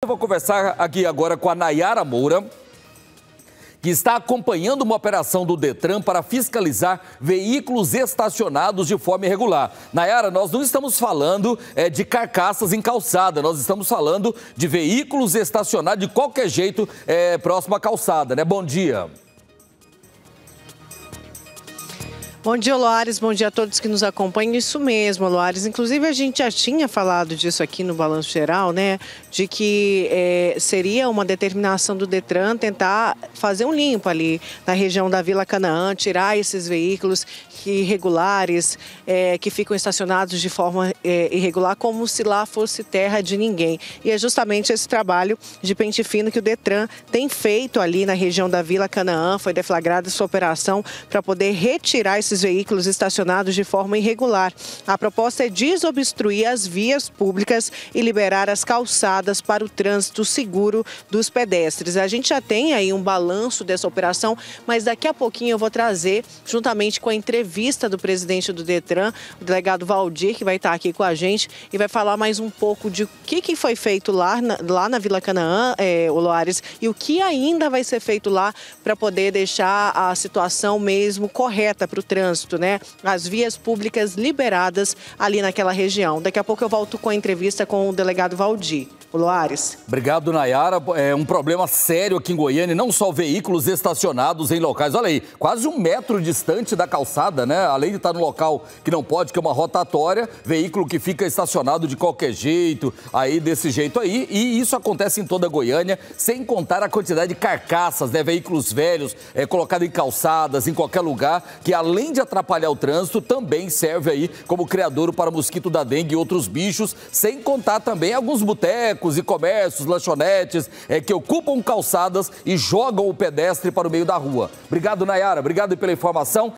Vou conversar aqui agora com a Nayara Moura, que está acompanhando uma operação do Detran para fiscalizar veículos estacionados de forma irregular. Nayara, nós não estamos falando de carcaças em calçada, nós estamos falando de veículos estacionados de qualquer jeito próximo à calçada, né? Bom dia. Bom dia, Loares. Bom dia a todos que nos acompanham. Isso mesmo, Loares. Inclusive, a gente já tinha falado disso aqui no Balanço Geral, né? De que seria uma determinação do Detran tentar fazer um limpo ali na região da Vila Canaã, tirar esses veículos irregulares que ficam estacionados de forma irregular, como se lá fosse terra de ninguém. E é justamente esse trabalho de pente fino que o Detran tem feito ali na região da Vila Canaã. Foi deflagrada essa operação para poder retirar esses veículos estacionados de forma irregular. A proposta é desobstruir as vias públicas e liberar as calçadas para o trânsito seguro dos pedestres. A gente já tem aí um balanço dessa operação, mas daqui a pouquinho eu vou trazer, juntamente com a entrevista do presidente do Detran, o delegado Valdir, que vai estar aqui com a gente e vai falar mais um pouco de o que foi feito lá na Vila Canaã, o Loares, e o que ainda vai ser feito lá para poder deixar a situação mesmo correta para o trânsito, né? As vias públicas liberadas ali naquela região. Daqui a pouco eu volto com a entrevista com o delegado Valdir. O Loares. Obrigado, Nayara. É um problema sério aqui em Goiânia, não só veículos estacionados em locais, olha aí, quase 1 metro distante da calçada, né? Além de estar no local que não pode, que é uma rotatória, veículo que fica estacionado de qualquer jeito, aí desse jeito aí, e isso acontece em toda Goiânia, sem contar a quantidade de carcaças, né? Veículos velhos, colocados em calçadas, em qualquer lugar, que além de atrapalhar o trânsito, também serve aí como criadouro para mosquito da dengue e outros bichos, sem contar também alguns botecos e comércios, lanchonetes, que ocupam calçadas e jogam o pedestre para o meio da rua. Obrigado, Nayara. Obrigado pela informação.